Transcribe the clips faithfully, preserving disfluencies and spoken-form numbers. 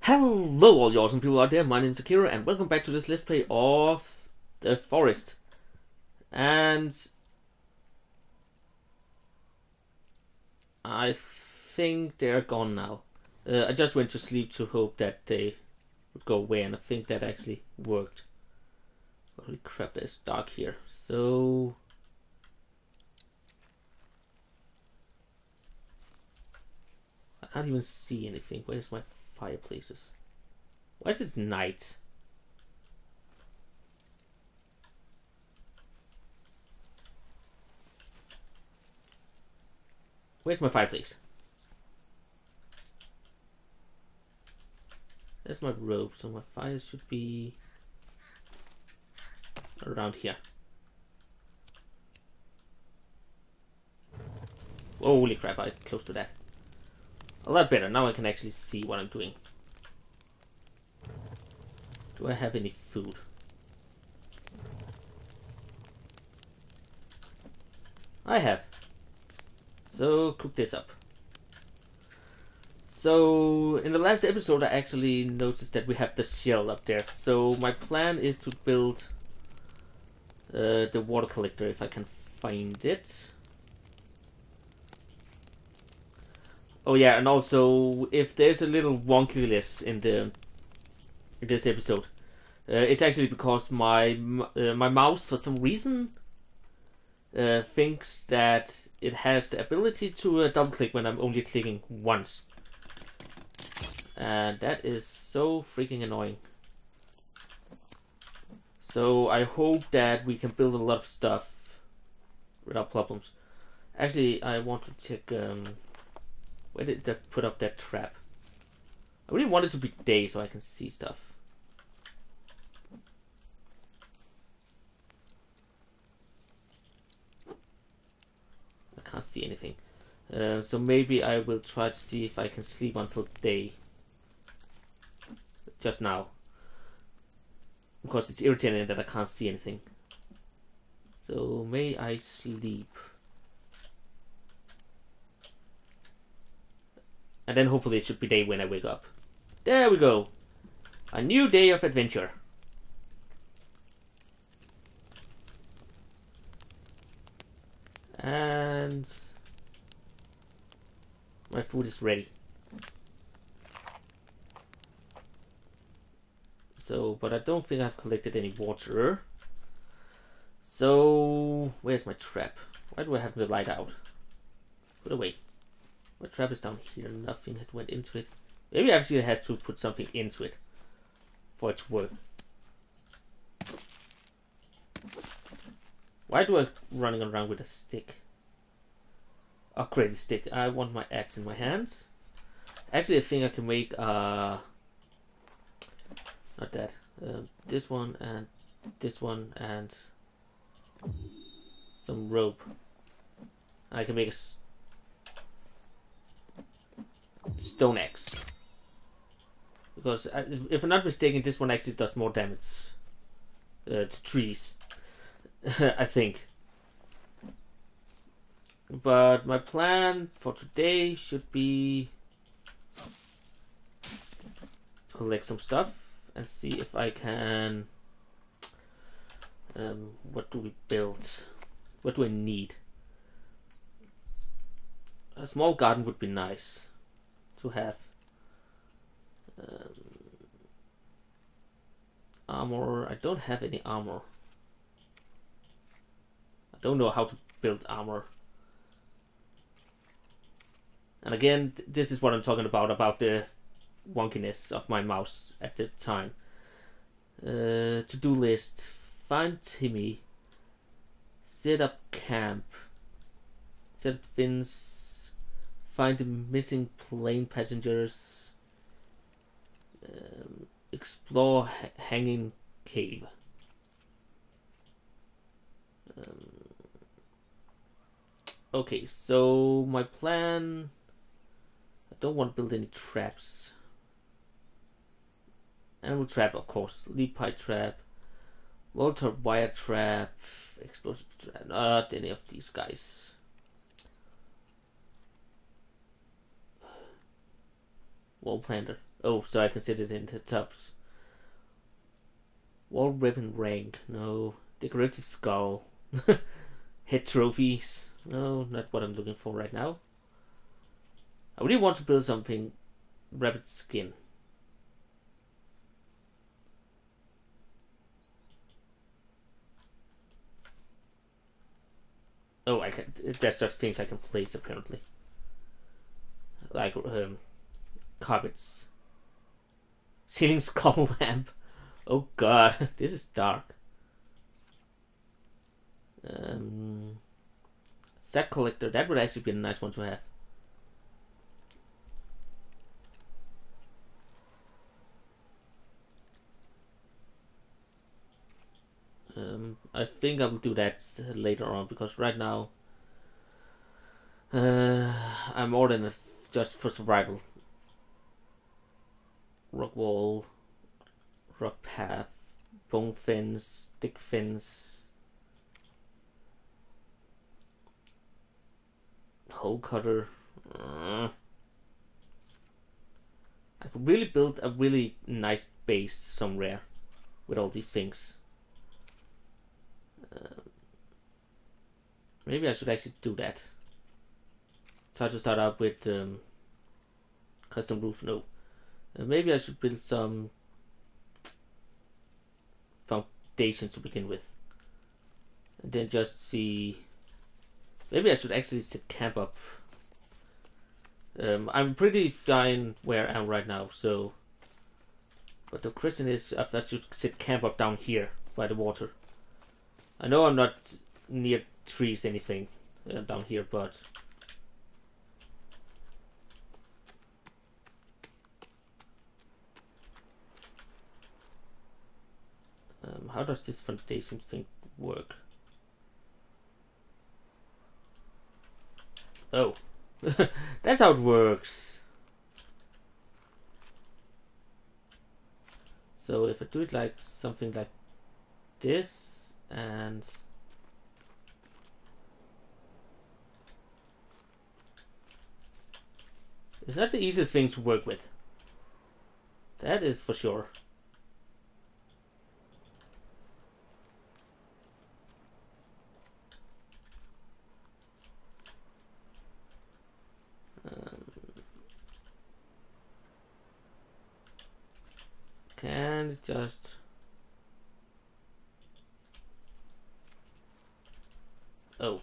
Hello all you awesome people out there, my name is Akira and welcome back to this Let's Play of The Forest. And I think they're gone now. Uh, I just went to sleep to hope that they would go away, and I think that actually worked. Holy crap, it's dark here. So I can't even see anything. Where's my fireplaces? Why is it night? Where's my fireplace? There's my rope, so my fire should be around here. Holy crap, I'm close to that. A lot better, now I can actually see what I'm doing. Do I have any food? I have. So, cook this up. So, in the last episode I actually noticed that we have the shell up there. So, my plan is to build uh, the water collector if I can find it. Oh yeah, and also, if there's a little wonkiness in the in this episode, uh, it's actually because my uh, my mouse, for some reason, uh, thinks that it has the ability to uh, double click when I'm only clicking once, and that is so freaking annoying. So I hope that we can build a lot of stuff without problems. Actually, I want to check. Um, Where did that put up that trap? I really want it to be day so I can see stuff. I can't see anything. Uh, so maybe I will try to see if I can sleep until day. Just now. Because it's irritating that I can't see anything. So may I sleep. And then hopefully it should be day when I wake up. There we go. A new day of adventure. And my food is ready. So, but I don't think I've collected any water. So, where's my trap? Why do I have the light out? Put away. My trap is down here, nothing had went into it. Maybe I actually had to put something into it for it to work. Why do I running around with a stick? Upgrade the stick. I want my axe in my hands. Actually, I think I can make uh not that. Uh, this one and this one and some rope. I can make a stone axe, because I, if I'm not mistaken, this one actually does more damage uh, to trees. I think. But my plan for today should be to collect some stuff and see if I can. Um, what do we build? What do I need? A small garden would be nice to have. Um, armor. I don't have any armor. I don't know how to build armor. And again, th this is what I'm talking about, about the wonkiness of my mouse at the time. Uh, to-do list. Find Timmy. Set up camp. Set up fins. Find the missing plane passengers. Um, explore ha hanging cave. Um, okay, so my plan. I don't want to build any traps. Animal trap, of course. Lead pipe trap. Water wire trap. Explosive trap. Not any of these guys. Wall planter. Oh, so I can sit it in the tops. Wall ribbon rank. No. Decorative skull. Head trophies. No, not what I'm looking for right now. I really want to build something. Rabbit skin. Oh, I can. That's just things I can place apparently. Like um, carpets. Ceiling skull lamp. Oh god, this is dark. Um, sack collector. That would actually be a nice one to have. Um, I think I will do that later on because right now uh, I'm more than a, just for survival. Rock wall, rock path, bone fence, stick fence, hole cutter. Uh, I could really build a really nice base somewhere with all these things. Uh, maybe I should actually do that. Try to start out with um, custom roof. No. Uh, maybe I should build some foundations to begin with. And then just see. Maybe I should actually set camp up. Um, I'm pretty fine where I am right now, so. But the question is if I should set camp up down here by the water. I know I'm not near trees anything uh, down here, but. Um, how does this foundation thing work? Oh, that's how it works. So if I do it like something like this, and it's not the easiest thing to work with. That is for sure. Can just oh,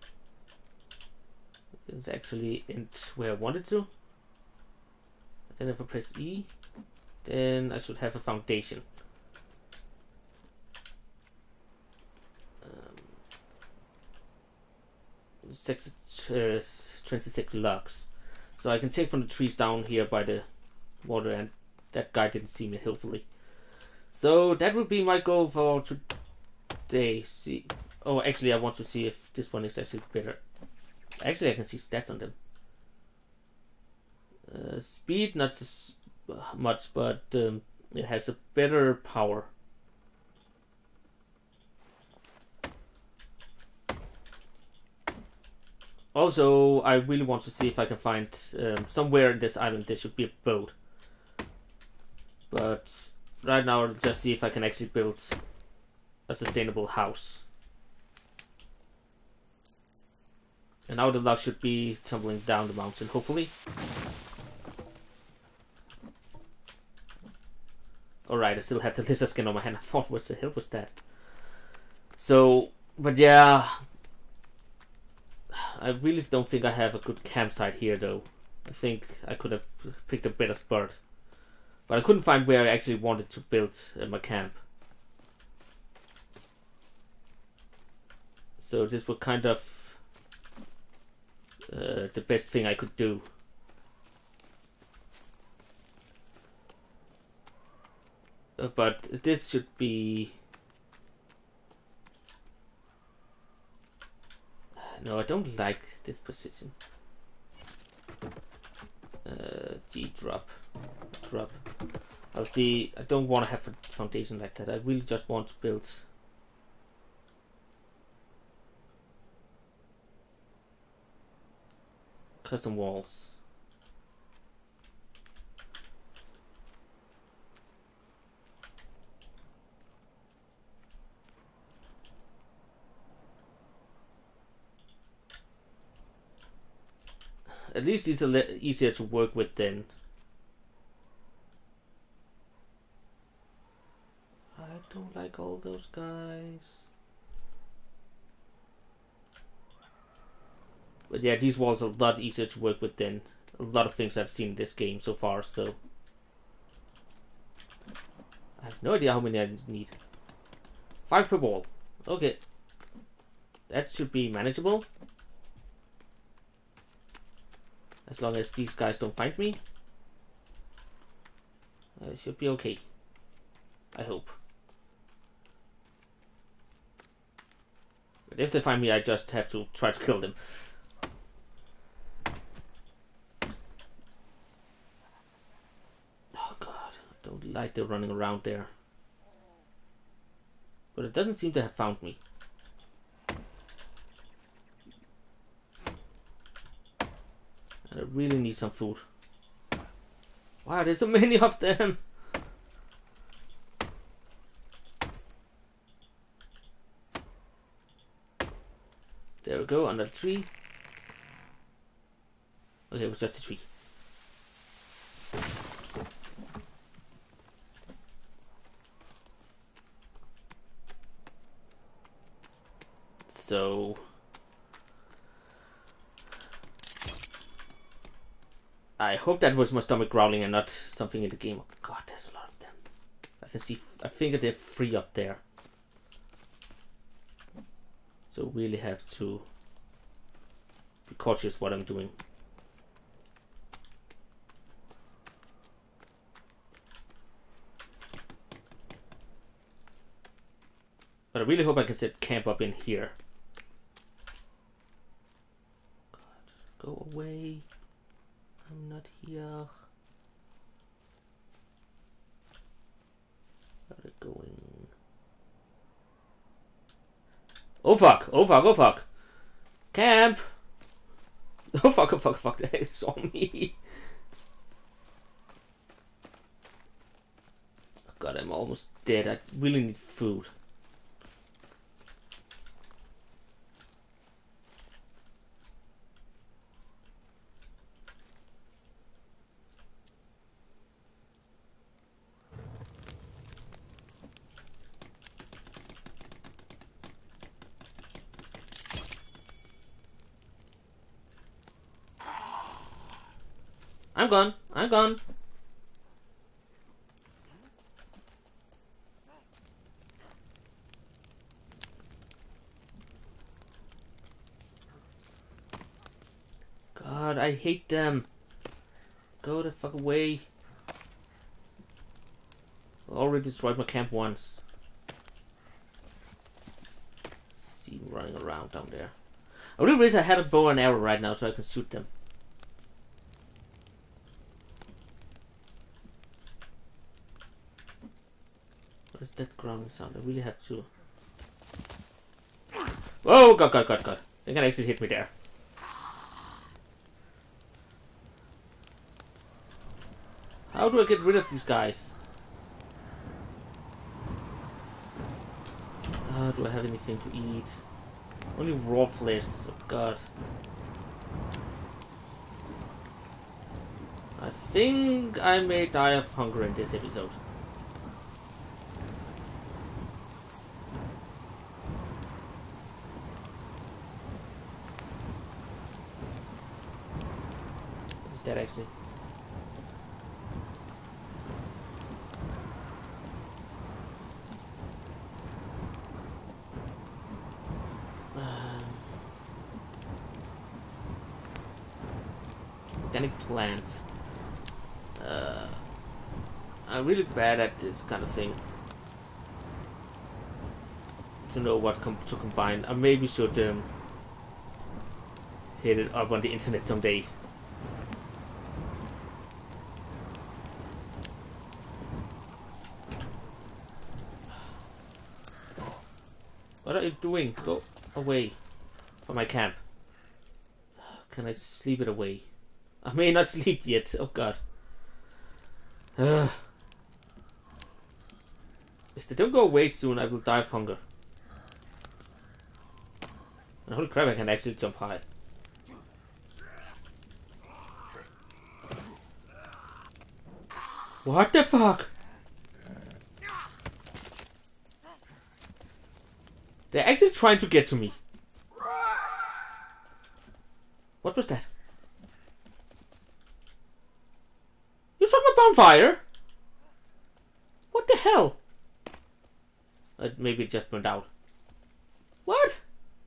it's actually in where I wanted to. Then if I press E, then I should have a foundation. Um, six, uh, twenty-six logs, so I can take from the trees down here by the water, and that guy didn't see me, hopefully. So that will be my goal for today. See, oh, actually, I want to see if this one is actually better. Actually, I can see stats on them. Uh, speed, not so much, but um, it has a better power. Also, I really want to see if I can find um, somewhere in this island there should be a boat. But right now I'll just see if I can actually build a sustainable house. And now the log should be tumbling down the mountain, hopefully. Alright, I still have the lizard skin on my hand. I thought, what the hell was that? So, but yeah. I really don't think I have a good campsite here, though. I think I could have picked a better spot. But I couldn't find where I actually wanted to build uh, my camp. So this was kind of uh, the best thing I could do. Uh, but this should be... No, I don't like this position. Uh, G drop. Drop. I'll see. I don't want to have a foundation like that. I really just want to build custom walls. At least he's a little easier to work with then. I don't like all those guys. But yeah, these walls are a lot easier to work with than a lot of things I've seen in this game so far, so... I have no idea how many I need. Five per wall. Okay. That should be manageable. As long as these guys don't find me. It should be okay. I hope. But if they find me, I just have to try to kill them. Oh god, I don't like they're running around there. But it doesn't seem to have found me. And I really need some food. Wow, there's so many of them! There we go, under the tree. Okay, it was just a tree. So... I hope that was my stomach growling and not something in the game. Oh god, there's a lot of them. I can see, I think they're three up there. So really have to be cautious what I'm doing. But I really hope I can set camp up in here. God, go away. I'm not here. Where are they going? Oh fuck! Oh fuck! Oh fuck! Camp! Oh fuck! Oh fuck! Fuck! They saw me. Oh god, I'm almost dead. I really need food. I'm gone. I'm gone. God, I hate them. Go the fuck away. I already destroyed my camp once. See them running around down there. I really wish I had a bow and arrow right now so I can shoot them. What is that growling sound? I really have to... Oh god, god, god, god. They can actually hit me there. How do I get rid of these guys? Uh, do I have anything to eat? Only raw flesh, oh god. I think I may die of hunger in this episode. That actually. Um, organic plants. Uh, I'm really bad at this kind of thing. To know what com to combine. I maybe should um, hit it up on the internet someday. What are you doing? Go away from my camp. Can I sleep it away? I may not sleep yet. Oh god. Uh, if they don't go away soon, I will die of hunger. And holy crap, I can actually jump high. What the fuck? They're actually trying to get to me. What was that? You talking about bonfire? What the hell? Uh, maybe it just went out. What?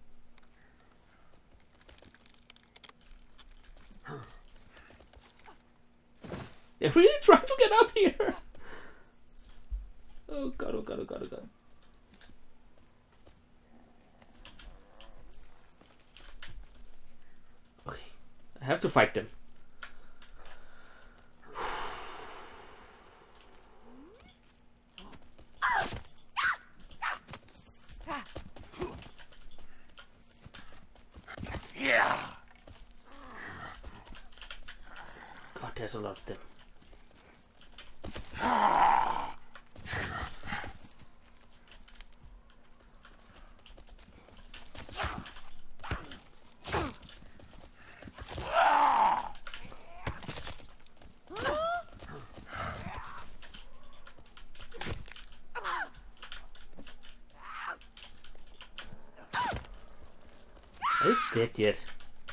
They're really trying to get up here. Oh god, oh god, oh god, oh god. Okay, I have to fight them. God, there's a lot of them. Are you dead yet?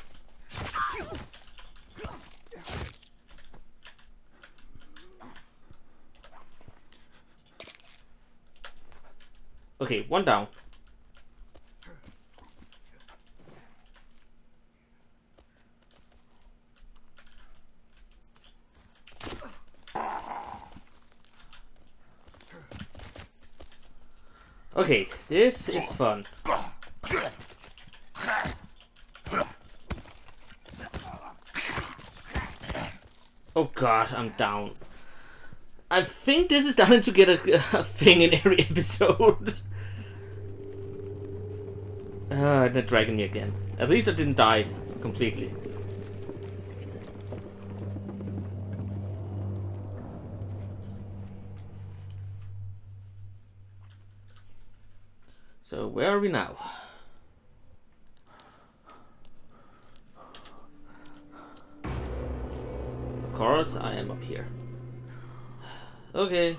Okay, one down. Okay, this is fun. Oh god, I'm down. I think this is starting to get a, a thing in every episode. Ah, they're dragging me again. At least I didn't die completely. So where are we now? Of course, I am up here. Okay.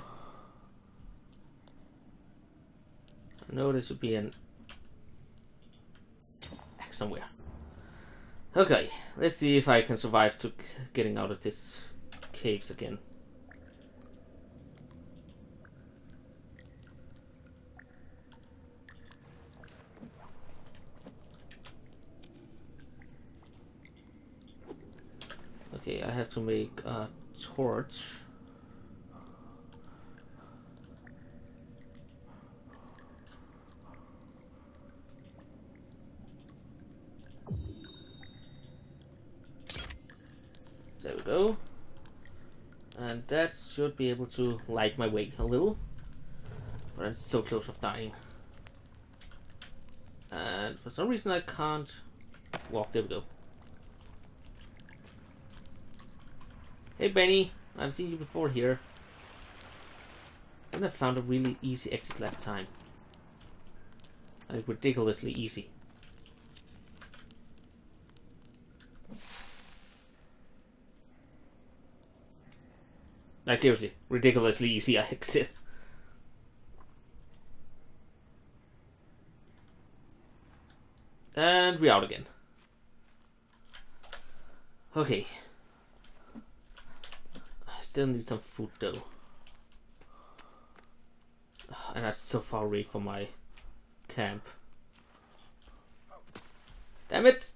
I know there should be an axe somewhere. Okay, let's see if I can survive to getting out of this caves again. Okay, I have to make a torch. There we go. And that should be able to light my way a little. But I'm so close of dying. And for some reason I can't walk. There we go. Hey Benny, I've seen you before here. And I found a really easy exit last time. Like ridiculously easy. Like seriously, ridiculously easy exit. And we're out again. Okay. I still need some food though. And that's so far away from my camp. Damn it!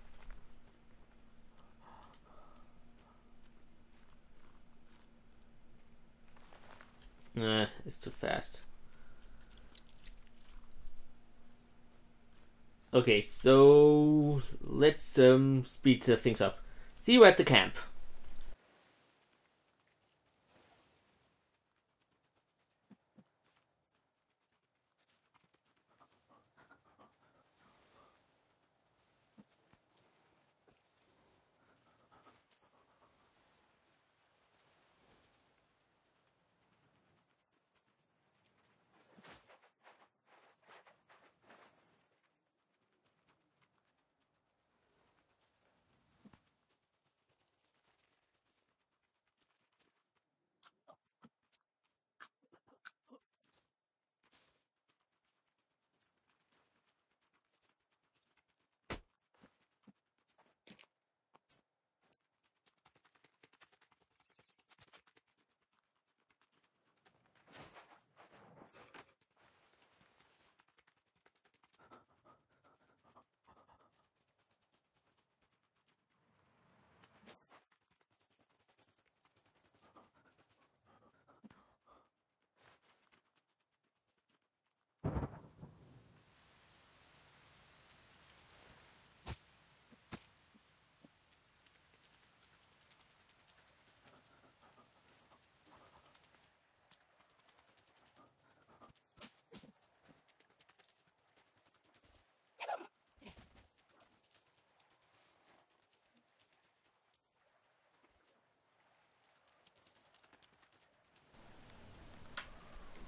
Nah, it's too fast. Okay, so let's um, speed uh, things up. See you at the camp.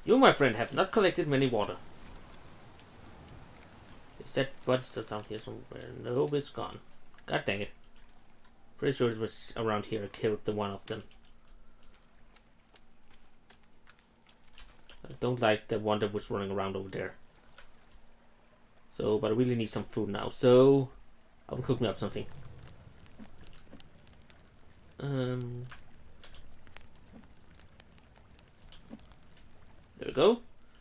You, my friend, have not collected many water. Is that body still down here somewhere? No, it's gone. God dang it. Pretty sure it was around here. I killed the one of them. I don't like the one that was running around over there. So, but I really need some food now. So, I will cook me up something. Um, there we go.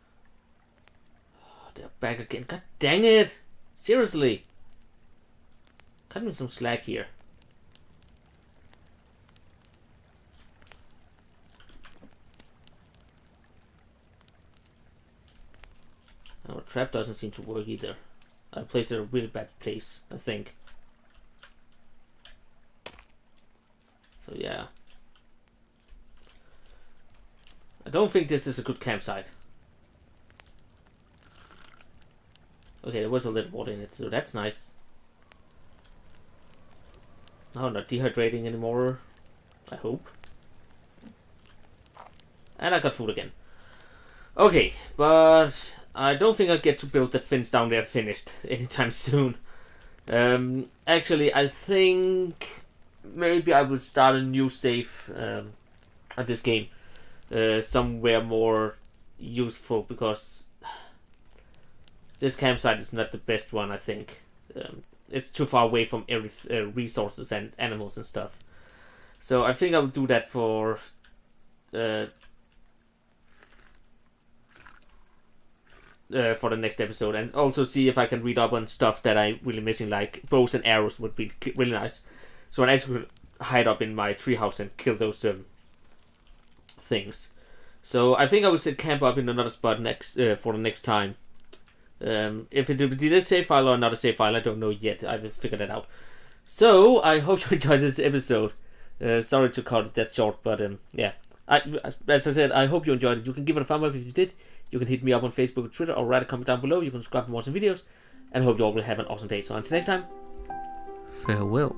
Oh, they're back again. God dang it! Seriously! Cut me some slack here. Our trap doesn't seem to work either. I placed it in a really bad place, I think. So yeah. I don't think this is a good campsite. Okay, there was a little water in it, so that's nice. Now I'm not dehydrating anymore. I hope. And I got food again. Okay, but I don't think I'll get to build the fins down there finished anytime soon. Um, actually, I think maybe I will start a new save um, at this game. Uh, somewhere more useful, because this campsite is not the best one, I think. Um, it's too far away from every uh, resources and animals and stuff. So I think I will do that for uh, uh, for the next episode, and also see if I can read up on stuff that I'm really missing, like bows and arrows would be really nice. So I actually could hide up in my treehouse and kill those um, things. So I think I will set camp up in another spot next uh, for the next time. Um, if it did a save file or another save file, I don't know yet. I will figure that out. So I hope you enjoyed this episode. Uh, sorry to cut it that short, but um, yeah. I, as I said, I hope you enjoyed it. You can give it a thumb up if you did. You can hit me up on Facebook or Twitter, or write a comment down below. You can subscribe for more awesome videos. And I hope you all will have an awesome day. So until next time, farewell.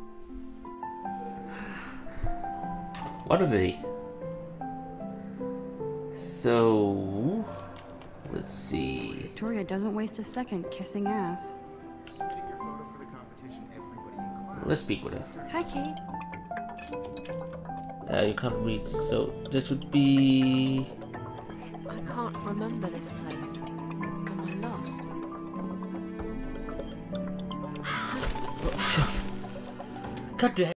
What are they? So, let's see. Victoria doesn't waste a second kissing ass. Let's speak with her. Hi, Kate. Uh, you can't read, so this would be... I can't remember this place. Am I lost? God damn.